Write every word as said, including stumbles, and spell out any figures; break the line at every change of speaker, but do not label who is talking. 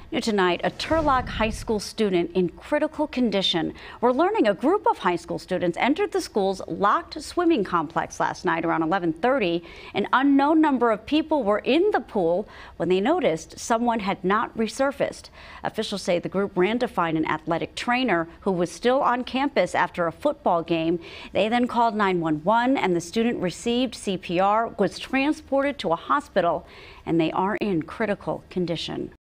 New tonight, a Turlock High School student in critical condition. We're learning a group of high school students entered the school's locked swimming complex last night around eleven thirty. An unknown number of people were in the pool when they noticed someone had not resurfaced. Officials say the group ran to find an athletic trainer who was still on campus after a football game. They then called nine one one and the student received C P R, was transported to a hospital, and they are in critical condition.